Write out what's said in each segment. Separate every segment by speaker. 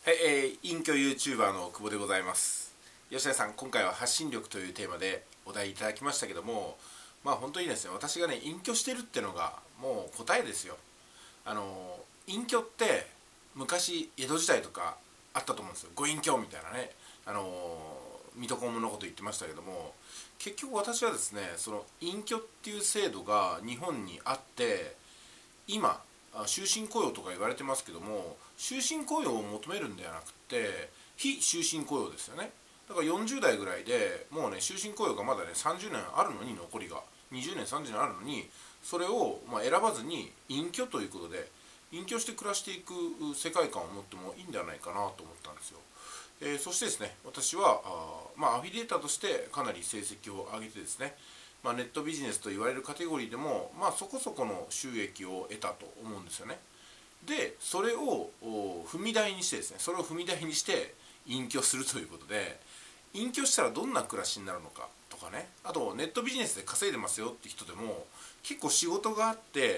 Speaker 1: はい、隠居 YouTuber の久保でございます。吉田さん、今回は発信力というテーマでお題いただきましたけども、本当にですね、私がね、隠居してるっていうのがもう答えですよ。隠居って昔江戸時代とかあったと思うんですよ。ご隠居みたいなね、水戸黄門のこと言ってましたけども、結局私はですね、その隠居っていう制度が日本にあって、今終身雇用とか言われてますけども、終身雇用を求めるんではなくて非終身雇用ですよね。だから40代ぐらいでもうね、終身雇用がまだね30年あるのに、残りが20年30年あるのに、それを選ばずに隠居ということで隠居して暮らしていく世界観を持ってもいいんではないかなと思ったんですよ。そしてですね、私はアフィリエーターとしてかなり成績を上げてですね、ネットビジネスと言われるカテゴリーでも、そこそこの収益を得たと思うんですよね。でそれを踏み台にしてですね、それを踏み台にして隠居するということで、隠居したらどんな暮らしになるのかとかね、あとネットビジネスで稼いでますよって人でも結構仕事があって、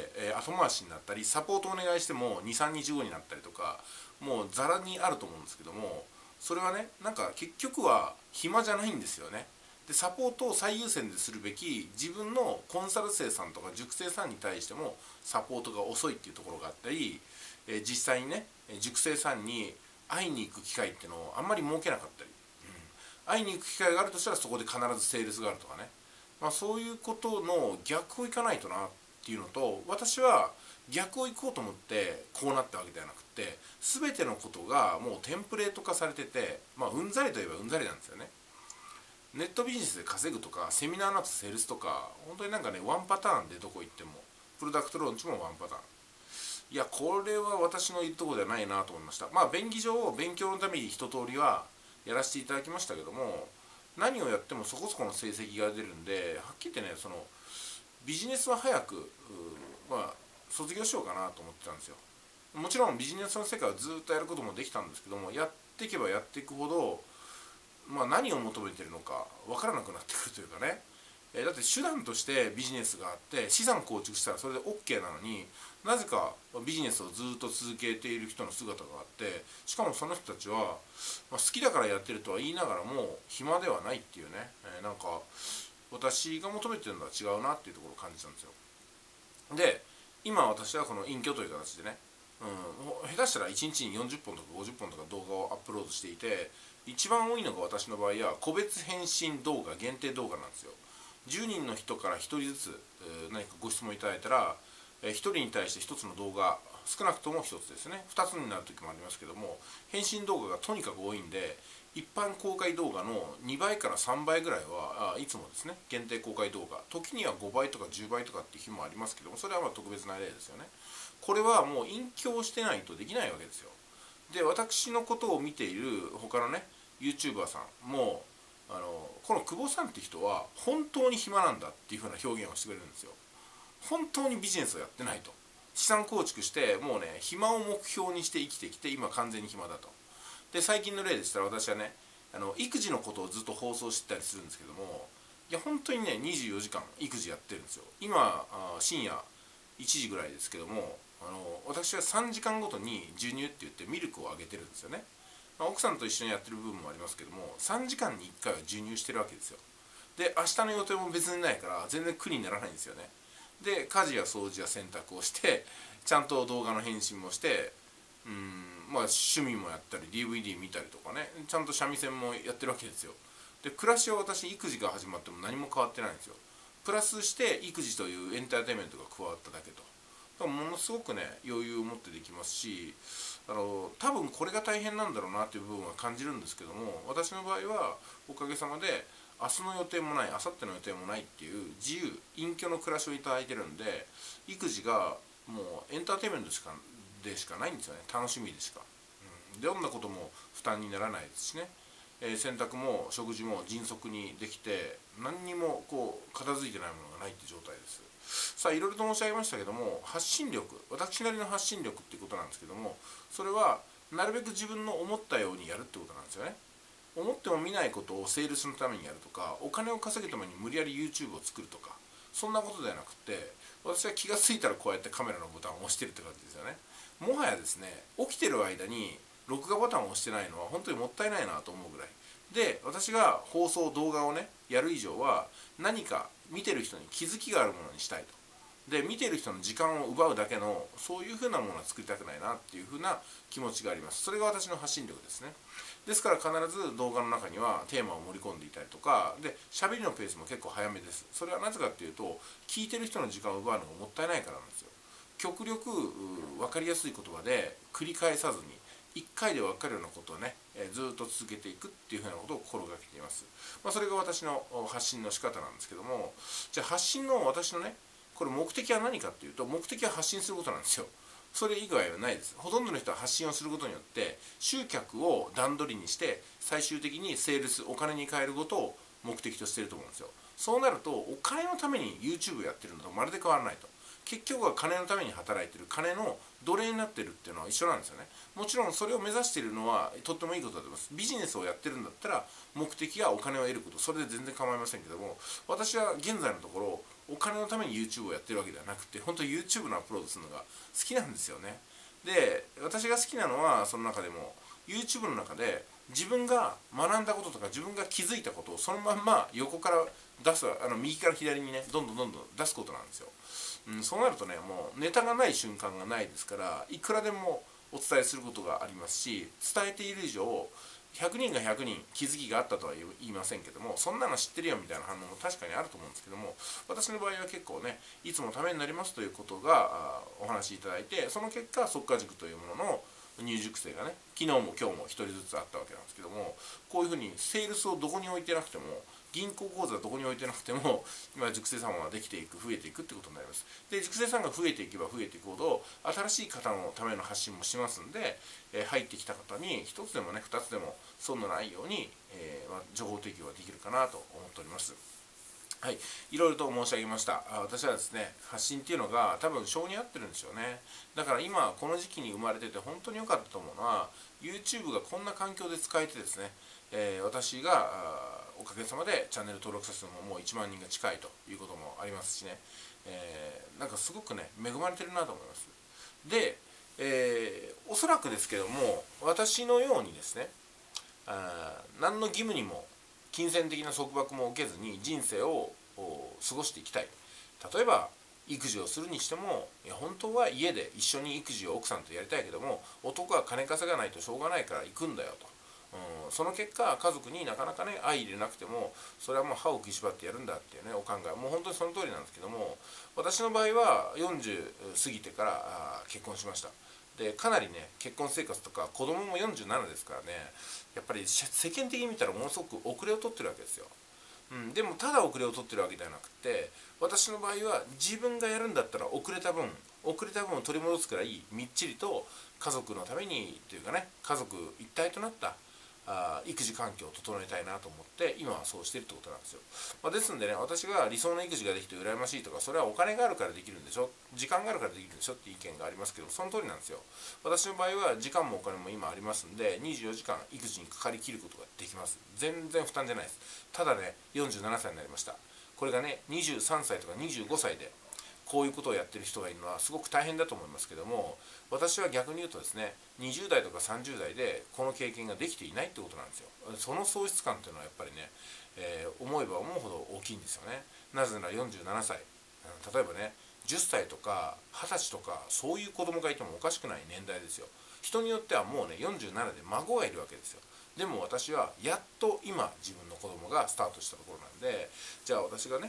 Speaker 1: 後回しになったり、サポートお願いしても23日後になったりとか、もうざらにあると思うんですけども、それはね、なんか結局は暇じゃないんですよね。でサポートを最優先でするべき自分のコンサル生さんとか塾生さんに対してもサポートが遅いっていうところがあったり、実際にね塾生さんに会いに行く機会っていうのをあんまり設けなかったり、会いに行く機会があるとしたらそこで必ずセールスがあるとかね、そういうことの逆をいかないとなっていうのと、私は逆を行こうと思ってこうなったわけではなくて、全てのことがもうテンプレート化されてて、うんざりといえばうんざりなんですよね。ネットビジネスで稼ぐとか、セミナーの後セールスとか、本当になんかね、ワンパターンでどこ行っても、プロダクトローンチもワンパターン。いや、これは私の言うところではないなと思いました。便宜上、勉強のために一通りはやらせていただきましたけども、何をやってもそこそこの成績が出るんで、はっきり言ってね、そのビジネスは早く、卒業しようかなと思ってたんですよ。もちろんビジネスの世界をずっとやることもできたんですけども、やっていけばやっていくほど、何を求めてるのか分からなくなってくるというかね、だって手段としてビジネスがあって資産構築したらそれで OK なのに、なぜかビジネスをずっと続けている人の姿があって、しかもその人たちは、好きだからやってるとは言いながらも暇ではないっていうね、なんか私が求めてるのは違うなっていうところを感じたんですよ。で今私はこの隠居という形でね、下手したら1日に40本とか50本とか動画をアップロードしていて、一番多いのが私の場合は個別返信動画、限定動画なんですよ。10人の人から1人ずつ何かご質問いただいたら、1人に対して1つの動画、少なくとも1つですね、2つになる時もありますけども、返信動画がとにかく多いんで、一般公開動画の2倍から3倍ぐらいはいつもですね、限定公開動画、時には5倍とか10倍とかっていう日もありますけども、それは特別な例ですよね。これはもう隠居してないとできないわけですよ。で私のことを見ている他のね YouTuber さんも、この久保さんって人は本当に暇なんだっていう風な表現をしてくれるんですよ。本当にビジネスをやってないと、資産構築してもうね暇を目標にして生きてきて今完全に暇だと。で最近の例でしたら、私はね育児のことをずっと放送してたりするんですけども、いや本当にね24時間育児やってるんですよ。今深夜1時ぐらいですけども、私は3時間ごとに授乳って言ってミルクをあげてるんですよね。奥さんと一緒にやってる部分もありますけども、3時間に1回は授乳してるわけですよ。で明日の予定も別にないから全然苦にならないんですよね。で家事や掃除や洗濯をして、ちゃんと動画の編集もして、趣味もやったり DVD 見たりとかね、ちゃんと三味線もやってるわけですよ。で暮らしは私、育児が始まっても何も変わってないんですよ。プラスして育児というエンターテインメントが加わっただけと。ものすごくね余裕を持ってできますし、多分これが大変なんだろうなっていう部分は感じるんですけども、私の場合はおかげさまで明日の予定もない、明後日の予定もないっていう自由隠居の暮らしをいただいてるんで、育児がもうエンターテインメントでしかないんですよね。楽しみでしか、どんなことも負担にならないですしね、洗濯も食事も迅速にできて、何にも片付いてないものがないって状態です。さあいろいろと申し上げましたけども、発信力、私なりの発信力っていうことなんですけども、それはなるべく自分の思ったようにやるってことなんですよね。思っても見ないことをセールスのためにやるとか、お金を稼ぐために無理やり YouTube を作るとか、そんなことではなくて、私は気がついたらこうやってカメラのボタンを押してるって感じですよね。もはやですね、起きてる間に録画ボタンを押してないのは本当にもったいないなと思うぐらいで、私が放送動画をねやる以上は何か見てる人に気づきがあるものにしたいと。で見てる人の時間を奪うだけのそういう風なものは作りたくないなっていう風な気持ちがあります。それが私の発信力ですね。ですから必ず動画の中にはテーマを盛り込んでいたりとかで、喋りのペースも結構早めです。それはなぜかっていうと、聞いてる人の時間を奪うのがもったいないからなんですよ。極力分かりやすい言葉で繰り返さずに1回で分かるようなことをね、ずっと続けていくっていうふうなことを心がけています。それが私の発信の仕方なんですけども、じゃあ発信の私のねこれ目的は何かっていうと、目的は発信することなんですよ。それ以外はないです。ほとんどの人は発信をすることによって集客を段取りにして最終的にセールス、お金に変えることを目的としていると思うんですよ。そうなるとお金のために YouTube やってるのとまるで変わらないと。結局は金のために働いてる、金の奴隷になってるっていうのは一緒なんですよね。もちろんそれを目指しているのはとってもいいことだと思います。ビジネスをやってるんだったら目的がお金を得ること、それで全然構いませんけども、私は現在のところお金のために YouTube をやってるわけではなくて、本当に YouTube のアップロードするのが好きなんですよね。で私が好きなのはその中でも YouTube の中で自分が学んだこととか自分が気づいたことをそのまんま横から出す、右から左にねどんどん出すことなんですよ。そうなるとね、もうネタがない瞬間がないですから、いくらでもお伝えすることがありますし、伝えている以上100人が100人気づきがあったとは言いませんけども、そんなの知ってるよみたいな反応も確かにあると思うんですけども、私の場合は結構ねいつもためになりますということがお話しいただいて、その結果速稼塾というものの入塾生がね昨日も今日も1人ずつあったわけなんですけども、こういうふうにセールスをどこに置いてなくても、銀行口座どこに置いてなくても今塾生さんはできていく、増えていくってことになります。で塾生さんが増えていけば増えていくほど新しい方のための発信もしますんで、入ってきた方に1つでもね2つでも損のないように、情報提供ができるかなと思っております。はい、いろいろと申し上げました。私はですね、発信っていうのが多分性に合ってるんですよね。だから今この時期に生まれてて本当に良かったと思うのは YouTube がこんな環境で使えてですね、私がおかげさまでチャンネル登録者数ももう1万人が近いということもありますしね、なんかすごくね恵まれてるなと思います。で、おそらくですけども私のようにですね、何の義務にも金銭的な束縛も受けずに人生を過ごしていきたい。例えば育児をするにしても、本当は家で一緒に育児を奥さんとやりたいけども男は金稼がないとしょうがないから行くんだよと。その結果家族になかなかね相入れなくてもそれはもう歯を食いしばってやるんだっていうねお考えはもう本当にその通りなんですけども、私の場合は40過ぎてから結婚しました。でかなりね結婚生活とか子供も47ですからね、やっぱり世間的に見たらものすごく遅れを取ってるわけですよ。でもただ遅れを取ってるわけではなくて、私の場合は自分がやるんだったら遅れた分を取り戻すくらいみっちりと家族のためにというかね、家族一体となった育児環境を整えたいなと思って今はそうしてるってことなんですよ。ですんでね、私が理想の育児ができて羨ましいとか、それはお金があるからできるんでしょ、時間があるからできるんでしょって意見がありますけど、その通りなんですよ。私の場合は時間もお金も今ありますんで24時間育児にかかりきることができます。全然負担じゃないです。ただね47歳になりました。これがね23歳とか25歳でこういうことをやってる人がいるのはすごく大変だと思いますけども、私は逆に言うとですね、20代とか30代でこの経験ができていないってことなんですよ。その喪失感っていうのはやっぱりね、思えば思うほど大きいんですよね。なぜなら47歳、例えばね10歳とか20歳とかそういう子供がいてもおかしくない年代ですよ。人によってはもうね47で孫がいるわけですよ。でも私はやっと今自分の子供がスタートしたところなんで、じゃあ私がね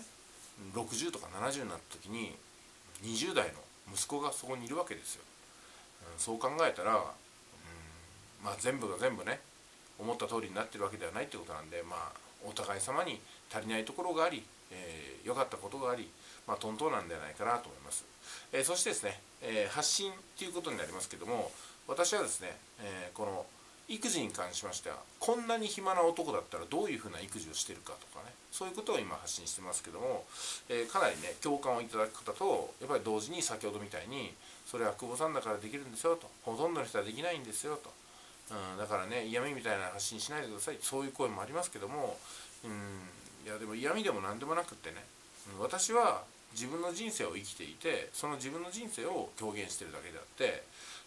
Speaker 1: 60とか70になった時に20代の息子がそこにいるわけですよ。そう考えたら、全部が全部ね思った通りになってるわけではないってことなんで、お互い様に足りないところがあり、良かったことがあり、トントンなんではないかなと思います。そしてですね、発信っていうことになりますけども、私はですね、この育児に関しましてはこんなに暇な男だったらどういうふうな育児をしてるかとかね、そういうことを今発信してますけども、かなりね共感をいただく方と、やっぱり同時に先ほどみたいにそれは久保さんだからできるんですよと、ほとんどの人はできないんですよと、だからね嫌味みたいな発信しないでください、そういう声もありますけども、いやでも嫌味でも何でもなくってね、私は自分の人生を生きていてその自分の人生を表現してるだけであって、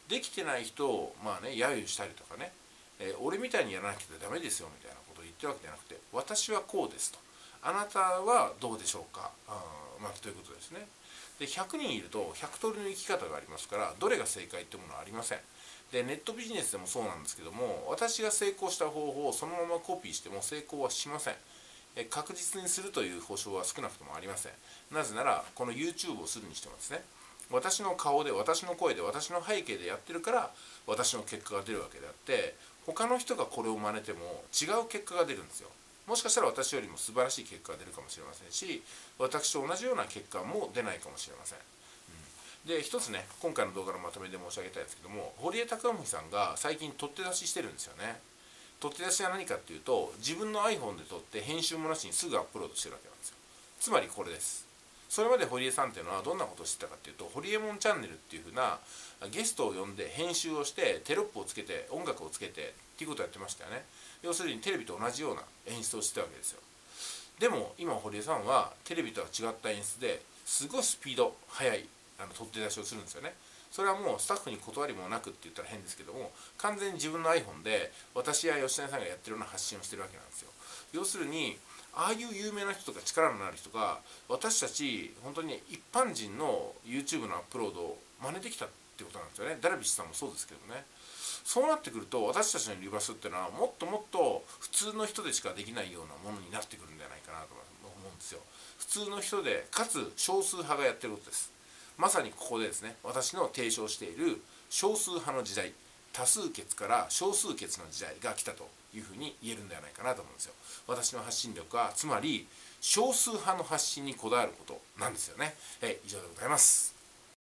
Speaker 1: できてない人を揶揄したりとかね、俺みたいにやらなきゃダメですよみたいなことを言ってるわけじゃなくて、私はこうですと、あなたはどうでしょうか、ということですね。で100人いると100通りの生き方がありますから、どれが正解ってものはありません。でネットビジネスでもそうなんですけども、私が成功した方法をそのままコピーしても成功はしません。確実にするという保証は少なくともありません。なぜならこの YouTube をするにしてもですね、私の顔で私の声で私の背景でやってるから私の結果が出るわけであって、他の人がこれを真似ても違う結果が出るんですよ。もしかしたら私よりも素晴らしい結果が出るかもしれませんし、私と同じような結果も出ないかもしれません。で一つね、今回の動画のまとめで申し上げたいんですけども、堀江貴文さんが最近取って出ししてるんですよね。取って出しは何かっていうと、自分の iPhone で撮って編集もなしにすぐアップロードしてるわけなんですよ。つまりこれです。それまで堀江さんっていうのはどんなことをしてたかっていうと、ホリエモンチャンネルっていう風なゲストを呼んで編集をしてテロップをつけて音楽をつけてっていうことをやってましたよね。要するにテレビと同じような演出をしてたわけですよ。でも今堀江さんはテレビとは違った演出ですごいスピード速い取って出しをするんですよね。それはもうスタッフに断りもなくって言ったら変ですけども、完全に自分の iPhone で私や吉谷さんがやってるような発信をしてるわけなんですよ。要するにああいう有名な人とか力のある人が私たち本当に一般人の YouTube のアップロードを真似てきたってことなんですよね。ダルビッシュさんもそうですけどね。そうなってくると私たちのリバースっていうのはもっともっと普通の人でしかできないようなものになってくるんじゃないかなと思うんですよ。普通の人でかつ少数派がやってることです。まさにここでですね、私の提唱している少数派の時代、多数決から少数決の時代が来たというふうに言えるんではないかなと思うんですよ。私の発信力はつまり少数派の発信にこだわることなんですよね。以上でございます。